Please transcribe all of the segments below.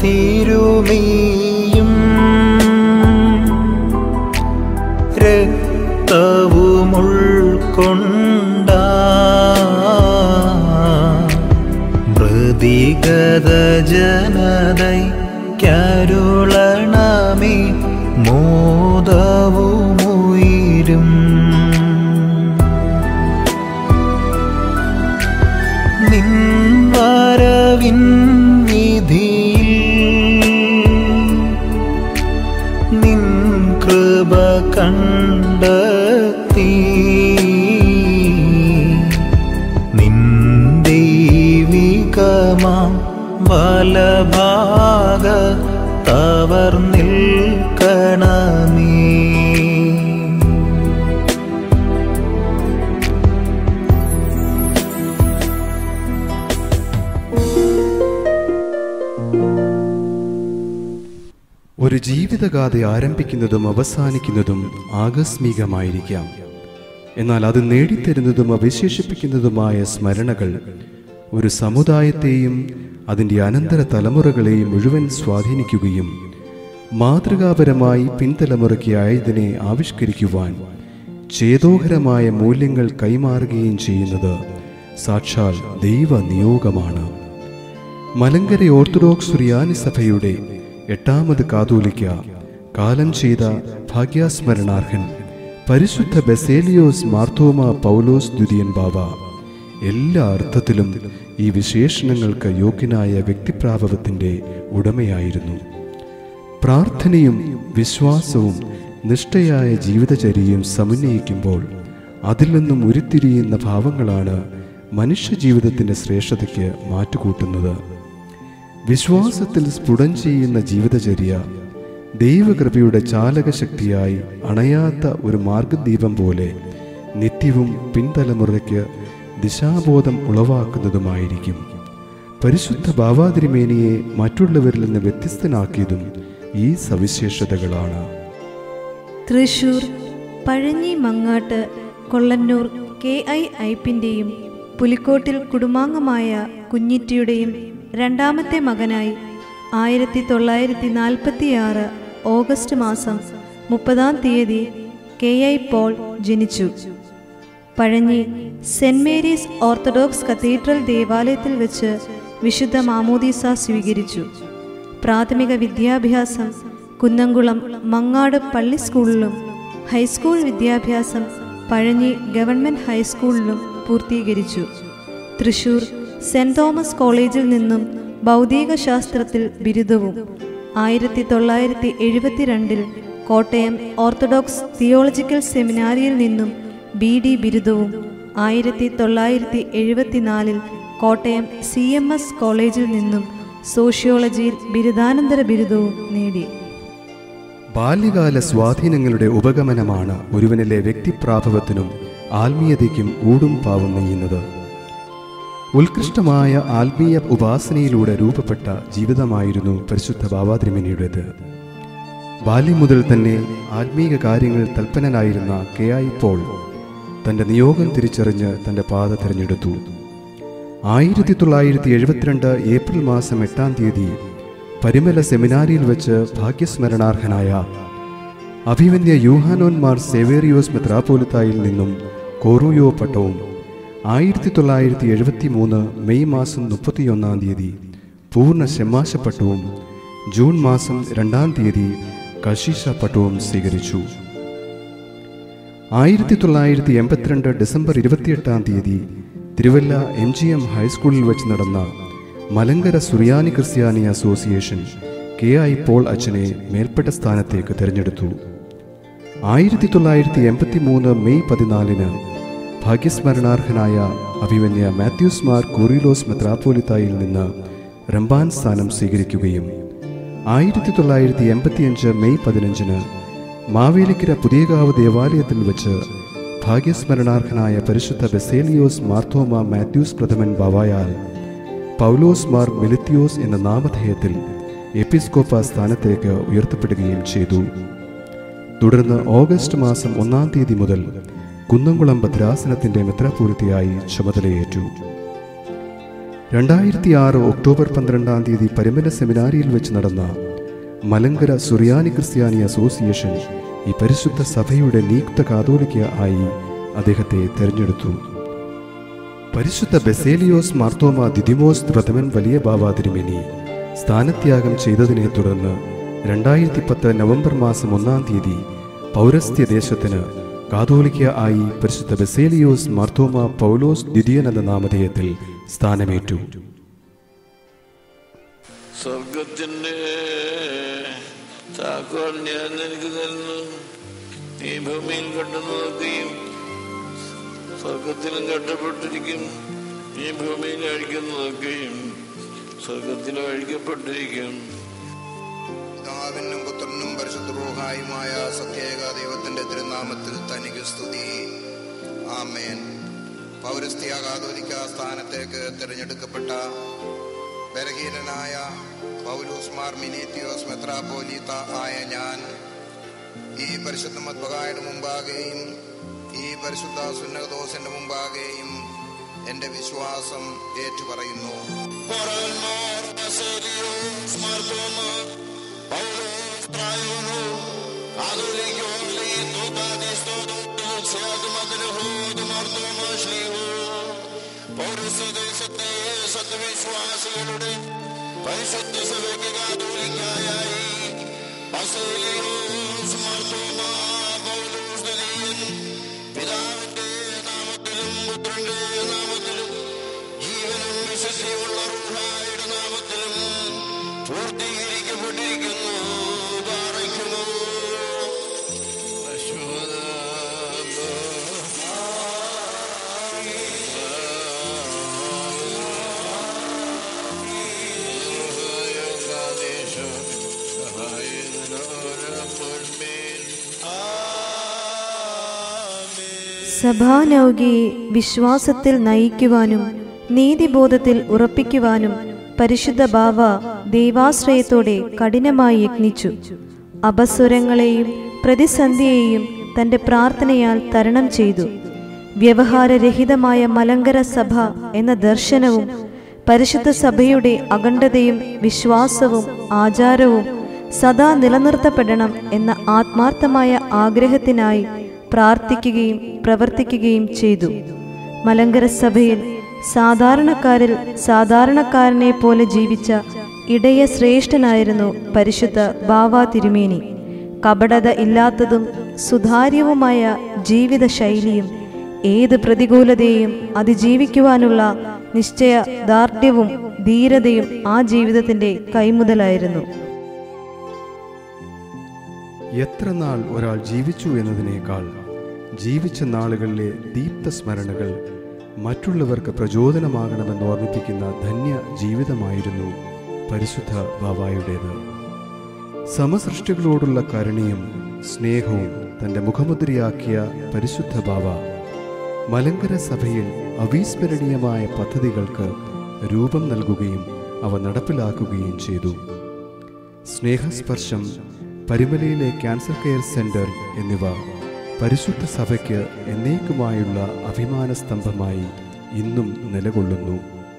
തിരുമേയും രക്തവും ഉൾക്കൊണ്ട മൃതിഗത ജനതയ്ക്കരുളണമേ മോദവുമുയിരും. നിൻ വരവിൻ വിധിയിൽ നിൻ കൃപ കണ്ടെത്തി നിൻ ദൈവികമാം വലഭാഗത്തവർ നിൽക്കണമേ. ഒരു ജീവിതഗാഥ ആരംഭിക്കുന്നതും അവസാനിക്കുന്നതും ആകസ്മികമായിരിക്കാം. എന്നാൽ അത് നേടിത്തരുന്നതും അവിശേഷിപ്പിക്കുന്നതുമായ സ്മരണകൾ ഒരു സമുദായത്തെയും അതിൻ്റെ അനന്തര തലമുറകളെയും മുഴുവൻ സ്വാധീനിക്കുകയും മാതൃകാപരമായി പിൻതലമുറയ്ക്ക് ആയതിനെ ആവിഷ്കരിക്കുവാൻ ചേതോഹരമായ മൂല്യങ്ങൾ കൈമാറുകയും ചെയ്യുന്നത് സാക്ഷാൽ ദൈവനിയോഗമാണ്. മലങ്കര ഓർത്തഡോക്സ് സുറിയാനി സഭയുടെ 8ാമത് കാതോലിക്ക കാലം ചെയ്ത ഭാഗ്യസ്മരണാർഹൻ പരിശുദ്ധ ബസേലിയോസ് മാർത്തോമ പൗലോസ് ദ്വിതീയൻ ബാവ എല്ലാ അർത്ഥത്തിലും ഈ വിശേഷണങ്ങൾക്ക് യോഗ്യനായ വ്യക്തിപ്രാഭവത്തിൻ്റെ ഉടമയായിരുന്നു. പ്രാർത്ഥനയും വിശ്വാസവും നിഷ്ഠയായ ജീവിതചര്യയും സമന്വയിക്കുമ്പോൾ അതിൽ നിന്നും ഉരുത്തിരിയുന്ന ഭാവങ്ങളാണ് മനുഷ്യജീവിതത്തിൻ്റെ ശ്രേഷ്ഠതയ്ക്ക് മാറ്റുകൂട്ടുന്നത്. വിശ്വാസത്തിൽ സ്ഫുടം ചെയ്യുന്ന ജീവിതചര്യ ദൈവകൃപയുടെ ചാലകശക്തിയായി അണയാത്ത ഒരു മാർഗദീപം പോലെ നിത്യവും പിൻതലമുറയ്ക്ക് ദിശാബോധം ഉളവാക്കുന്നതുമായിരിക്കും. പരിശുദ്ധ ബാവാതിരുമേനിയെ മറ്റുള്ളവരിൽ നിന്ന് വ്യത്യസ്തനാക്കിയതും ഈ സവിശേഷതകളാണ്. തൃശൂർ പഴഞ്ഞി മങ്ങാട്ട് കൊള്ളന്നൂർ KI ഐപ്പിൻ്റെയും പുലിക്കോട്ടിൽ കുടുംബാംഗമായ കുഞ്ഞിറ്റിയുടെയും രണ്ടാമത്തെ മകനായി 1946 ഓഗസ്റ്റ് മാസം 30-ാം തീയതി KI പോൾ ജനിച്ചു. Pazhanji saint Mary's orthodox cathedral ദേവാലയത്തിൽ വെച്ച് വിശുദ്ധ മാമോദീസ സ്വീകരിച്ചു. പ്രാഥമിക വിദ്യാഭ്യാസം കുന്നംകുളം മങ്ങാട് പള്ളി സ്കൂളിലും ഹൈസ്കൂൾ വിദ്യാഭ്യാസം പഴഞ്ഞി ഗവൺമെൻറ് ഹൈസ്കൂളിലും പൂർത്തീകരിച്ചു. തൃശൂർ സെൻറ് തോമസ് കോളേജിൽ നിന്നും ഭൗതിക ശാസ്ത്രത്തിൽ ബിരുദവും 1972 കോട്ടയം ഓർത്തഡോക്സ് തിയോളജിക്കൽ സെമിനാരിയിൽ നിന്നും BD ബിരുദവും 1974 കോട്ടയം CMS കോളേജിൽ നിന്നും സോഷ്യോളജിയിൽ ബിരുദാനന്തര ബിരുദവും നേടി. ബാല്യകാല സ്വാധീനങ്ങളുടെ ഉപഗമനമാണ് ഒരുവനിലെ വ്യക്തിപ്രാഭവത്തിനും ആത്മീയതയ്ക്കും ഊടും പാവും നെയ്യുന്നത്. ഉത്കൃഷ്ടമായ ആത്മീയ ഉപാസനയിലൂടെ രൂപപ്പെട്ട ജീവിതമായിരുന്നു പരിശുദ്ധ ബാവാതിരുമേനിയുടേത്. ബാല്യം മുതൽ തന്നെ ആത്മീക കാര്യങ്ങൾ തൽപരനായിരുന്ന KI പോൾ തൻ്റെ നിയോഗം തിരിച്ചറിഞ്ഞ് തൻ്റെ പാത തിരഞ്ഞെടുത്തു. 1972 ഏപ്രിൽ മാസം 8-ാം തീയതി പരിമല സെമിനാരിയിൽ വെച്ച് ഭാഗ്യസ്മരണാർഹനായ അഭിവന്യ യൂഹാനോൻ മാർ സേവേറിയോസ് മെത്രാപ്പോലിത്തായിൽ നിന്നും കോറൂയോ പട്ടവും 1973 മെയ് മാസം 31-ാം തീയതി പൂർണ്ണ ശമാശ പട്ടവും ജൂൺ മാസം 2-ാം തീയതി കശീശ പട്ടവും സ്വീകരിച്ചു. 1982 ഡിസംബർ 28-ാം തീയതി തിരുവല്ല MGM ഹൈസ്കൂളിൽ വെച്ച് നടന്ന മലങ്കര സുറിയാനി ക്രിസ്ത്യാനി അസോസിയേഷൻ KI പോൾ അച്ഛനെ മേൽപ്പെട്ട സ്ഥാനത്തേക്ക് തിരഞ്ഞെടുത്തു. 1983 മെയ് 14-ന് ഭാഗ്യസ്മരണാർഹനായ അഭിവന്യ മാത്യൂസ് മാർ കൂറിലോസ് മെത്രാപ്പോലിത്തായിൽ നിന്ന് റംബാൻ സ്ഥാനം സ്വീകരിക്കുകയും 1985 മെയ് 15-ന് മാവേലിക്കര പുതിയകാവ് ദേവാലയത്തിൽ വെച്ച് ഭാഗ്യസ്മരണാർഹനായ പരിശുദ്ധ ബസേലിയോസ് മാർത്തോമ മാത്യൂസ് പ്രഥമൻ ബാവായാൽ പൗലോസ് മാർ മെലിത്തിയോസ് എന്ന നാമധേയത്തിൽ എപ്പിസ്കോപ്പ സ്ഥാനത്തേക്ക് ഉയർത്തപ്പെടുകയും ചെയ്തു. തുടർന്ന് ഓഗസ്റ്റ് മാസം 1-ാം തീയതി മുതൽ കുന്നംകുളം ഭദ്രാസനത്തിൻ്റെ മെത്രാപ്പോലിത്തയായി ചുമതലയേറ്റു. 2006 ഒക്ടോബർ 12 പരിമല സെമിനാരിയിൽ വെച്ച് നടന്ന മലങ്കര സുറിയാനി ക്രിസ്ത്യാനി അസോസിയേഷൻ ഈ പരിശുദ്ധ സഭയുടെ നിയുക്ത കാതോലിക്ക ആയി അദ്ദേഹത്തെ തെരഞ്ഞെടുത്തു. പരിശുദ്ധ ബസേലിയോസ് മാർത്തോമ ദിദിമോസ് പ്രഥമൻ വലിയ ബാവ തിരുമേനി സ്ഥാനത്യാഗം ചെയ്തതിനെ തുടർന്ന് 2010 നവംബർ മാസം 1 പൗരസ്ത്യ ദേശത്തിന് കാതോലിക്ക ആയി പരിശുദ്ധ ബസേലിയോസ് മാർത്തോമ പൗലോസ് ദ്വിതീയൻ എന്ന നാമധേയത്തിൽ സ്ഥാനമേറ്റു. സ്വർഗത്തിന്റെ താക്കോൽ ഞാൻ നിനക്ക് തരുന്നു. നീ ഭൂമിയിൽ കെട്ടുന്നതൊക്കെയും സ്വർഗത്തിലും കെട്ടപ്പെട്ടിരിക്കും. നീ ഭൂമിയിൽ അഴിക്കുന്നതൊക്കെയും സ്വർഗത്തിലും അഴിക്കപ്പെട്ടിരിക്കും. പിതാവിനും പുത്രനും പരിശുദ്ധ റൂഹായുമായ സത്യേക ദൈവത്തിന്റെ തിരുനാമത്തിൽ തനിക്ക് സ്തുതി. ആമേൻ. പൗരസ്ത്യ കാതോലിക്ക സ്ഥാനത്തേക്ക് തിരഞ്ഞെടുക്കപ്പെട്ട ബലഹീനനായ പൗലോസ് മാർ മിനേത്തിയോസ് മെത്രാപ്പോലീത്ത ആയ ഞാൻ ഈ പരിശുദ്ധ മദ്ബഹായുടെ മുമ്പാകെയും ഈ പരിശുദ്ധ സുന്നതദോസിന്റെ മുമ്പാകെയും എന്റെ വിശ്വാസം ഏറ്റുപറയുന്നു. പൗരസ്ത്യദേശത്തെ സത്യവിശ്വാസികളുടെ പരിശുദ്ധ സഭയ്ക്ക് കാതോലിക്കയായി ബസേലിയോസ് മാർത്തോമ പൗലോസ് ദ്വിതീയൻ പിതാവിന്റെ നാമത്തിലും പുത്രന്റെ നാമത്തിലും ജീവനും വിശുദ്ധിയുള്ള റൂഹായുടെ നാമത്തിലും പൂർത്തീകരിക്കപ്പെട്ടിരിക്കുന്നു. പാറയ്ക്കുമോ സഭാനൗകിയെ വിശ്വാസത്തിൽ നയിക്കുവാനും നീതിബോധത്തിൽ ഉറപ്പിക്കുവാനും പരിശുദ്ധ ബാവ ദൈവാശ്രയത്തോടെ കഠിനമായി യത്നിച്ചു. അപസ്വരങ്ങളെയും പ്രതിസന്ധിയെയും തൻ്റെ പ്രാർത്ഥനയാൽ തരണം ചെയ്തു. വ്യവഹാരരഹിതമായ മലങ്കര സഭ എന്ന ദർശനവും പരിശുദ്ധ സഭയുടെ അഖണ്ഡതയും വിശ്വാസവും ആചാരവും സദാ നിലനിർത്തപ്പെടണം എന്ന ആത്മാർത്ഥമായ ആഗ്രഹത്തിനായി പ്രാർത്ഥിക്കുകയും പ്രവർത്തിക്കുകയും ചെയ്തു. മലങ്കര സഭയിൽ സാധാരണക്കാരിൽ സാധാരണക്കാരനെ പോലെ ജീവിച്ച ഇടയ ശ്രേഷ്ഠനായിരുന്നു പരിശുദ്ധ ബാവ തിരുമേനി. കപടത ഇല്ലാത്തതും സുതാര്യവുമായ ജീവിത ശൈലിയും ഏത് പ്രതികൂലതയെയും അതിജീവിക്കുവാനുള്ള നിശ്ചയദാർഢ്യവും ധീരതയും ആ ജീവിതത്തിന്റെ കൈമുതലായിരുന്നു. എത്ര നാൾ ഒരാൾ ജീവിച്ചു എന്നതിനേക്കാൾ ജീവിച്ച നാളുകളിലെ ദീപ്ത സ്മരണകൾ മറ്റുള്ളവർക്ക് പ്രചോദനമാകണമെന്ന് ഓർമ്മിപ്പിക്കുന്ന ധന്യ ജീവിതമായിരുന്നു പരിശുദ്ധ ബാവായുടേത്. സമസൃഷ്ടികളോടുള്ള കരുണയും സ്നേഹവും തൻ്റെ മുഖമുദ്രയാക്കിയ പരിശുദ്ധ ബാവ മലങ്കര സഭയിൽ അവിസ്മരണീയമായ പദ്ധതികൾക്ക് രൂപം നൽകുകയും അവ നടപ്പിലാക്കുകയും ചെയ്തു. സ്നേഹസ്പർശം, പരിമലയിലെ ക്യാൻസർ കെയർ സെന്റർ എന്നിവ പരിശുദ്ധ സഭയ്ക്ക് എന്നേക്കുമായുള്ള അഭിമാന സ്തംഭമായി ഇന്നും നിലകൊള്ളുന്നു.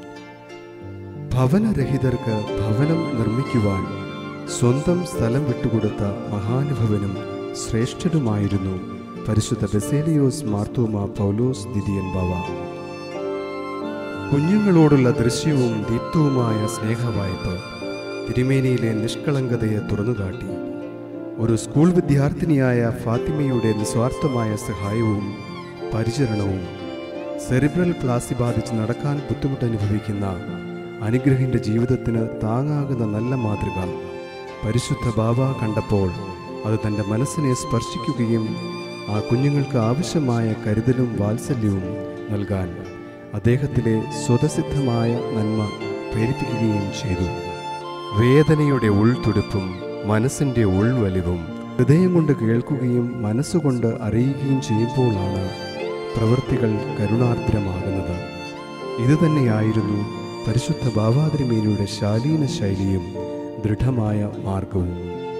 ഭവനരഹിതർക്ക് ഭവനം നിർമ്മിക്കുവാൻ സ്വന്തം സ്ഥലം വിട്ടുകൊടുത്ത മഹാനുഭവനും ശ്രേഷ്ഠനുമായിരുന്നു പരിശുദ്ധ ബസേലിയോസ് മാർത്തോമ പൗലോസ് ദ്വിതീയൻ ബാവ. കുഞ്ഞുങ്ങളോടുള്ള ദൃശ്യവും ദീപ്തവുമായ സ്നേഹവായ്പ തിരുമേനിയിലെ നിഷ്കളങ്കതയെ തുറന്നുകാട്ടി. ഒരു സ്കൂൾ വിദ്യാർത്ഥിനിയായ ഫാത്തിമയുടെ നിസ്വാർത്ഥമായ സഹായവും പരിചരണവും, സെറിബ്രൽ പ്ലാസി ബാധിച്ച് നടക്കാൻ ബുദ്ധിമുട്ടനുഭവിക്കുന്ന അനുഗ്രഹിൻ്റെ ജീവിതത്തിന് താങ്ങാകുന്ന നല്ല മാതൃക പരിശുദ്ധ ബാവ കണ്ടപ്പോൾ അത് തൻ്റെ മനസ്സിനെ സ്പർശിക്കുകയും ആ കുഞ്ഞുങ്ങൾക്ക് ആവശ്യമായ കരുതലും വാത്സല്യവും നൽകാൻ അദ്ദേഹത്തിലെ സ്വതസിദ്ധമായ നന്മ പ്രേരിപ്പിക്കുകയും ചെയ്തു. വേദനയുടെ ഉൾത്തുടുപ്പും മനസ്സിൻ്റെ ഉൾവലിവും ഹൃദയം കൊണ്ട് കേൾക്കുകയും മനസ്സുകൊണ്ട് അറിയുകയും ചെയ്യുമ്പോഴാണ് പ്രവൃത്തികൾ കരുണാർദ്രമാകുന്നത്. ഇതുതന്നെയായിരുന്നു പരിശുദ്ധ ബാവാതിരുമേനിയുടെ ശാലീന ശൈലിയും ദൃഢമായ മാർഗവും.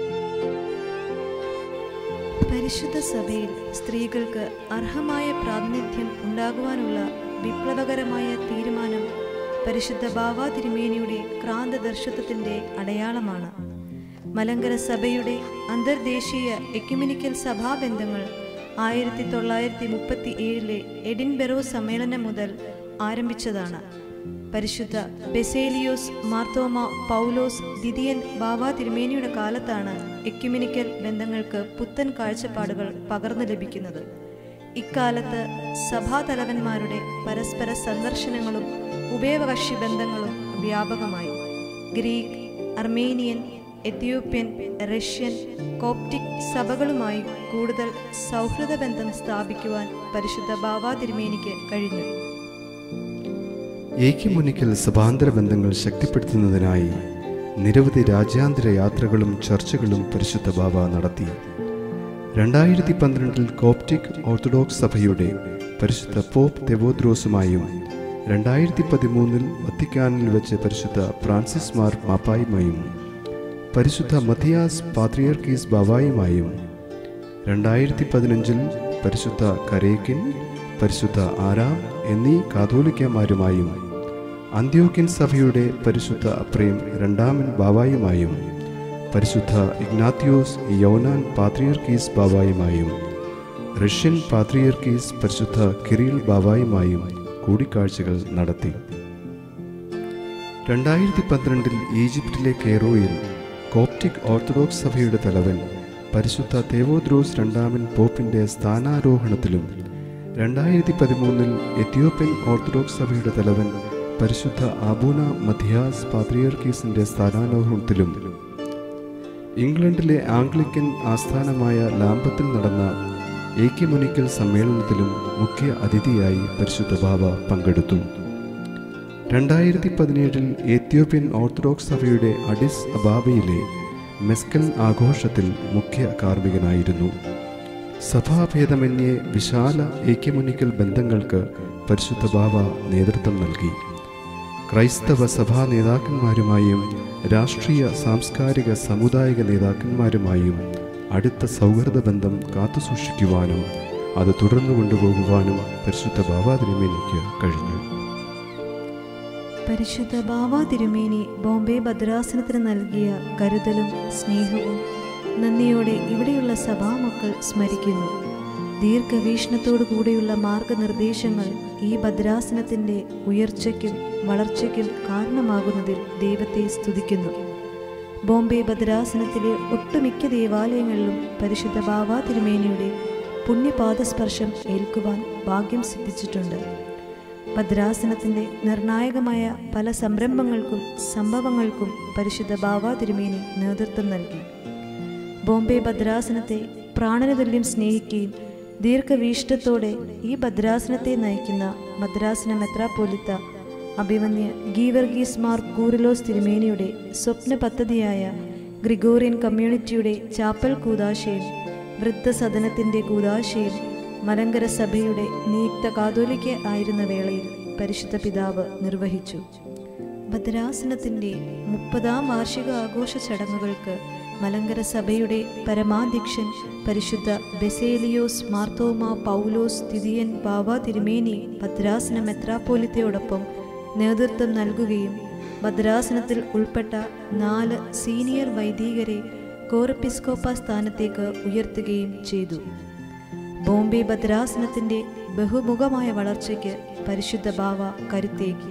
പരിശുദ്ധ സഭയിൽ സ്ത്രീകൾക്ക് അർഹമായ പ്രാതിനിധ്യം ഉണ്ടാകുവാനുള്ള വിപ്ലവകരമായ തീരുമാനം പരിശുദ്ധ ബാവാ തിരുമേനിയുടെ ക്രാന്തദർശിത്വത്തിൻ്റെ അടയാളമാണ്. മലങ്കര സഭയുടെ അന്തർദേശീയ എക്യുമെനിക്കൽ സഭാബന്ധങ്ങൾ 1937 എഡിൻബറോ സമ്മേളനം മുതൽ ആരംഭിച്ചതാണ്. പരിശുദ്ധ ബെസേലിയോസ് മാർത്തോമ പൗലോസ് ദ്വിതീയൻ ബാവാ തിരുമേനിയുടെ കാലത്താണ് എക്യുമെനിക്കൽ ബന്ധങ്ങൾക്ക് പുത്തൻ കാഴ്ചപ്പാടുകൾ പകർന്നു ലഭിക്കുന്നത്. ഇക്കാലത്ത് സഭാതലവന്മാരുടെ പരസ്പര സന്ദർശനങ്ങളും ഉഭയകക്ഷി ബന്ധങ്ങളും വ്യാപകമായി. Greek, Armenian, Ethiopian, Russian, Coptic സഭകളുമായി കൂടുതൽ സൗഹൃദ ബന്ധം സ്ഥാപിക്കുവാൻ പരിശുദ്ധ ബാവാ തിരുമേനിക്ക് കഴിഞ്ഞു. ഏക്യുമെനിക്കൽ സഭാന്തര ബന്ധങ്ങൾ ശക്തിപ്പെടുത്തുന്നതിനായി നിരവധി രാജ്യാന്തര യാത്രകളും ചർച്ചകളും പരിശുദ്ധ ബാവ നടത്തി. 2012 കോപ്റ്റിക് ഓർത്തഡോക്സ് സഭയുടെ പരിശുദ്ധ പോപ്പ് തെവോദ്രോസുമായും 2013 വത്തിക്കാനിൽ വെച്ച് പരിശുദ്ധ ഫ്രാൻസിസ് മാർ മാപ്പായുമായും പരിശുദ്ധ മത്തിയാസ് പാത്രിയർക്കീസ് ബാവായുമായും 2015 പരിശുദ്ധ കരേക്കിൻ, പരിശുദ്ധ ആരാം എന്നീ കാതോലിക്കന്മാരുമായും അന്ത്യോക്യൻ സഭയുടെ പരിശുദ്ധ അപ്രേം രണ്ടാമൻ ബാവായുമായും പരിശുദ്ധ ഇഗ്നാത്തിയോസ് യൗനാൻ പാത്രിയർക്കീസ് ബാവായുമായും റഷ്യൻ പാത്രിയർക്കീസ് പരിശുദ്ധ കിരിൽ ബാവായുമായും കൂടിക്കാഴ്ചകൾ നടത്തി. 2012 ഈജിപ്തിലെ കെയ്റോയിൽ കോപ്റ്റിക് ഓർത്തഡോക്സ് സഭയുടെ തലവൻ പരിശുദ്ധ തെവോദ്രോസ് രണ്ടാമൻ പോപ്പിൻ്റെ സ്ഥാനാരോഹണത്തിലും 2013 എത്യോപ്യൻ ഓർത്തഡോക്സ് സഭയുടെ തലവൻ പരിശുദ്ധ അബൂന മത്തിയാസ് പാത്രിയർക്കീസിൻ്റെ സ്ഥാനാരോഹണത്തിലും ഇംഗ്ലണ്ടിലെ ആംഗ്ലിക്കൻ ആസ്ഥാനമായ ലാംബത്തിൽ നടന്ന ഏക്യുമെനിക്കൽ സമ്മേളനത്തിലും മുഖ്യ അതിഥിയായി പരിശുദ്ധ ബാവ പങ്കെടുത്തു. 2017 എത്യോപ്യൻ ഓർത്തഡോക്സ് സഭയുടെ അഡിസ് അബാബയിലെ മെസ്കൽ ആഘോഷത്തിൽ മുഖ്യ കാർമ്മികനായിരുന്നു. സഭാഭേദമന്യേ വിശാല ഏക്യുമെനിക്കൽ ബന്ധങ്ങൾക്ക് പരിശുദ്ധ ബാവ നേതൃത്വം നൽകി. ക്രൈസ്തവ സഭാ നേതാക്കന്മാരുമായും രാഷ്ട്രീയ സാംസ്കാരിക സമുദായിക നേതാക്കന്മാരുമായും അടുത്ത സൗഹൃദ ബന്ധം കാത്തുസൂക്ഷിക്കുവാനും അത് തുടർന്നു കൊണ്ടുപോകുവാനും പരിശുദ്ധ ബാവാ തിരുമേനിക്ക് കഴിഞ്ഞു. പരിശുദ്ധ ബാവാ തിരുമേനി ബോംബെ ഭദ്രാസനത്തിന് നൽകിയ കരുതലും സ്നേഹവും നന്ദിയോടെ ഇവിടെയുള്ള സഭാമക്കൾ സ്മരിക്കുന്നു. ദീർഘവീക്ഷണത്തോടു കൂടെയുള്ള മാർഗനിർദ്ദേശങ്ങൾ ഈ ഭദ്രാസനത്തിൻ്റെ ഉയർച്ചയ്ക്കും വളർച്ചയ്ക്കും കാരണമാകുന്നതിൽ ദൈവത്തെ സ്തുതിക്കുന്നു. ബോംബെ ഭദ്രാസനത്തിലെ ഒട്ടുമിക്ക ദേവാലയങ്ങളിലും പരിശുദ്ധ ബാവാ തിരുമേനിയുടെ പുണ്യപാദസ്പർശം ഏൽക്കുവാൻ ഭാഗ്യം സിദ്ധിച്ചിട്ടുണ്ട്. ഭദ്രാസനത്തിൻ്റെ നിർണായകമായ പല സംരംഭങ്ങൾക്കും സംഭവങ്ങൾക്കും പരിശുദ്ധ ബാവാ തിരുമേനി നേതൃത്വം നൽകി. ബോംബെ ഭദ്രാസനത്തെ പ്രാണനതുല്യം സ്നേഹിക്കുകയും ദീർഘവീഷ്ടത്തോടെ ഈ ഭദ്രാസനത്തെ നയിക്കുന്ന ഭദ്രാസന മെത്രാപ്പോലിത്ത അഭിമന്യ ഗീവർഗീസ് മാർ കൂറിലോസ് തിരുമേനിയുടെ സ്വപ്ന പദ്ധതിയായ ഗ്രിഗോറിയൻ കമ്മ്യൂണിറ്റിയുടെ ചാപ്പൽ കൂദാശയും വൃദ്ധസദനത്തിൻ്റെ കൂദാശയും മലങ്കര സഭയുടെ നിയുക്ത കാതോലിക്ക ആയിരുന്ന വേളയിൽ പരിശുദ്ധ പിതാവ് നിർവഹിച്ചു. ഭദ്രാസനത്തിൻ്റെ 30ാം വാർഷിക ആഘോഷ ചടങ്ങുകൾക്ക് മലങ്കര സഭയുടെ പരമാധ്യക്ഷൻ പരിശുദ്ധ ബെസേലിയോസ് മാർത്തോമ പൗലോസ് ദ്വിതീയൻ ബാവാ തിരുമേനി ഭദ്രാസന മെത്രാപ്പോലിത്തയോടൊപ്പം നേതൃത്വം നൽകുകയും ഭദ്രാസനത്തിൽ ഉൾപ്പെട്ട 4 സീനിയർ വൈദികരെ കോറെപ്പിസ്കോപ്പ സ്ഥാനത്തേക്ക് ഉയർത്തുകയും ചെയ്തു. ബോംബെ ഭദ്രാസനത്തിൻ്റെ ബഹുമുഖമായ വളർച്ചയ്ക്ക് പരിശുദ്ധ ബാവ കരുത്തേകി.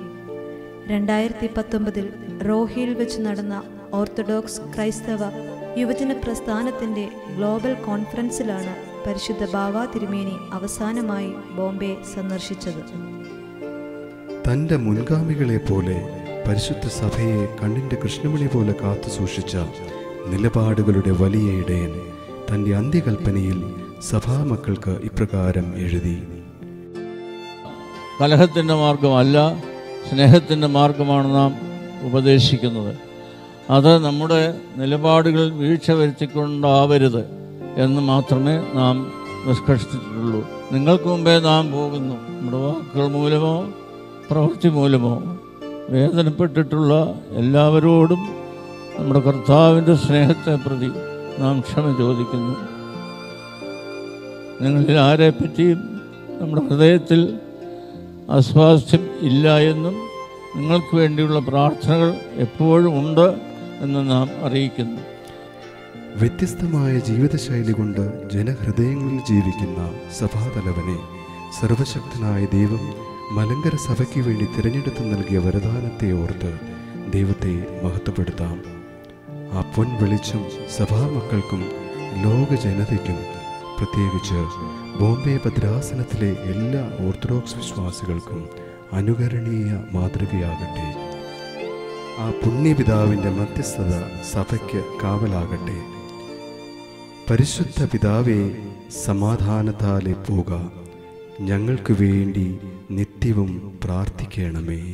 2019 റോഹിയിൽ വെച്ച് നടന്ന ഓർത്തഡോക്സ് ക്രൈസ്തവ യുവജന പ്രസ്ഥാനത്തിൻ്റെ ഗ്ലോബൽ കോൺഫറൻസിലാണ് പരിശുദ്ധ ബാവാ തിരുമേനി അവസാനമായി ബോംബെ സന്ദർശിച്ചത്. തൻ്റെ മുൻഗാമികളെ പോലെ പരിശുദ്ധ സഭയെ കണ്ണിൻ്റെ കൃഷ്ണമണി പോലെ കാത്തു സൂക്ഷിച്ച നിലപാടുകളുടെ വലിയ ഇടയൻ തൻ്റെ അന്ത്യകൽപ്പനയിൽ സഭാമക്കൾക്ക് ഇപ്രകാരം എഴുതി: കലഹത്തിൻ്റെ മാർഗമല്ല, സ്നേഹത്തിൻ്റെ മാർഗമാണ് നാം ഉപദേശിക്കുന്നത്. അത് നമ്മുടെ നിലപാടുകൾ വീഴ്ച വരുത്തിക്കൊണ്ടാവരുത് എന്ന് മാത്രമേ നാം നിഷ്കർഷിച്ചിട്ടുള്ളൂ. നിങ്ങൾക്ക് മുമ്പേ നാം പോകുന്നു. നമ്മുടെ വാക്കുകൾ മൂലമോ പ്രവൃത്തി മൂലമോ വേദനപ്പെട്ടിട്ടുള്ള എല്ലാവരോടും നമ്മുടെ കർത്താവിൻ്റെ സ്നേഹത്തെ പ്രതി നാം ക്ഷമ ചോദിക്കുന്നു. നിങ്ങളിൽ ആരെപ്പറ്റിയും നമ്മുടെ ഹൃദയത്തിൽ അസ്വാസ്ഥ്യം ഇല്ല എന്നും നിങ്ങൾക്ക് വേണ്ടിയുള്ള പ്രാർത്ഥനകൾ എപ്പോഴും ഉണ്ട് എന്ന് നാം അറിയിക്കുന്നു. വ്യത്യസ്തമായ ജീവിതശൈലി കൊണ്ട് ജനഹൃദയങ്ങളിൽ ജീവിക്കുന്ന സഭാതലവനെ സർവശക്തനായ ദൈവം മലങ്കര സഭയ്ക്ക് വേണ്ടി തിരഞ്ഞെടുത്ത് നൽകിയ വരദാനത്തെ ഓർത്ത് ദൈവത്തെ മഹത്വപ്പെടുത്താം. ആ പൊൻ വെളിച്ചം സഭാമക്കൾക്കും ലോക ജനതയ്ക്കും, പ്രത്യേകിച്ച് ബോംബെ ഭദ്രാസനത്തിലെ എല്ലാ ഓർത്തഡോക്സ് വിശ്വാസികൾക്കും അനുകരണീയ മാതൃകയാകട്ടെ. ആ പുണ്യപിതാവിൻ്റെ മധ്യസ്ഥത സഭയ്ക്ക് കാവലാകട്ടെ. പരിശുദ്ധ പിതാവേ, സമാധാനത്താലെ പോക, ഞങ്ങൾക്ക് വേണ്ടി നിത്യവും പ്രാർത്ഥിക്കണമേ.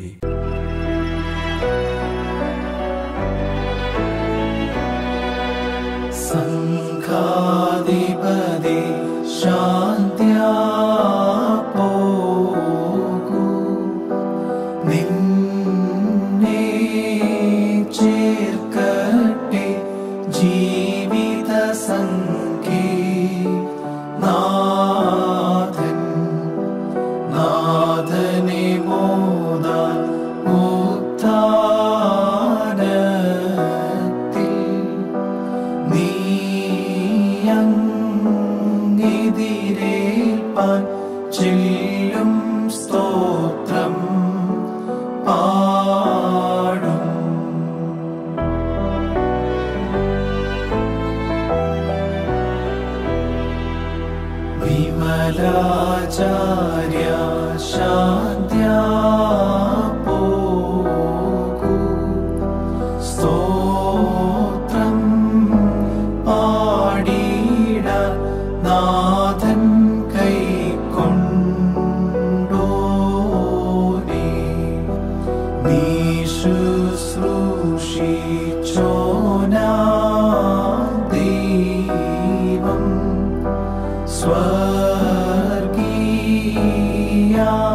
സംഘാധിപതി ശാന്ത്യാ പോകൂ, നിന്നെ ചേർക്കട്ടെ ജീവിത സംഖ്യേ നാഥൻ, നാഥനെ മോദാൻ ഉത്ഥാനത്തിൽ നീയങ്ങിതിരേൽപ്പാൻ ചെല്ലും സ്തോത്രം പാടും. വിമലാചാര്യ ശാന്ത്യാ പോകൂ, സ്തോത്രം പാടിട നാഥൻ കൈക്കൊണ്ടോനേ. നീ ശുശ്രൂഷിച്ചോനാ ദൈവം സ്വർഗീയ